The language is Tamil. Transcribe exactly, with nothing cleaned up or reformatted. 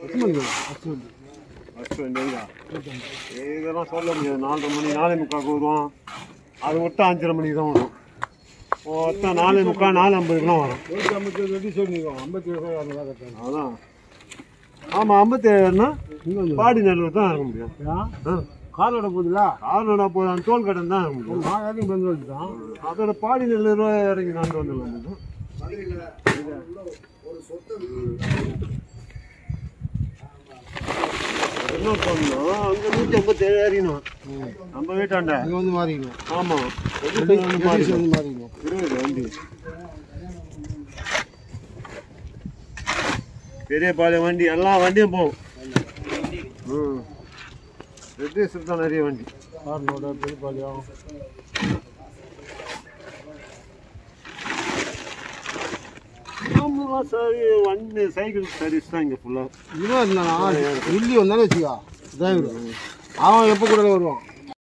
ஃபஸ்ட்டு வண்டிங்களா? இதெல்லாம் சொல்ல முடியாது. நாலரை மணி நாலே முக்காவுக்கு வருவோம். அது விட்டா அஞ்சரை மணிக்கு தான் வரும். மொத்தம் நாலே முக்கால் நாலு ஐம்பதுக்குலாம் வரும். அதான் ஆமாம், ஐம்பத்தேழுன்னா பாடி நல்லூர் தான் இருக்க முடியும். காரோட போகுதுங்களா? காரோட போது அந்த டோல் கடன் தான் இருக்க முடியும். நான் யாரையும் வந்து வந்துட்டான். அதோட பாடி நல்லூர் இறங்கி நான் வந்துடலாம். என்ன பண்ணணும், அங்கே நூற்றி ஐம்பத்தேழு ஏறிக்கணும் நம்ம வீட்டாண்ட. இங்கே வந்து மாறிக்கணும். ஆமாம், வந்து மாறிக்கணும். இருபது வண்டி பெரிய பாளையம் வண்டி எல்லா வண்டியும் போகும். ம் ரெட்டிஸ்ல தான் நிறைய வண்டி. காரோட பெரிய பாளையம் சரி வண்டி சைக்கிள் சர்வீஸ் தான் இங்கே ஃபுல்லாக. இன்னும் இருந்தானா உள்ளி வந்தாலும் வச்சுக்கா டிரைவர் அவன் எப்போ கூட வருவான்.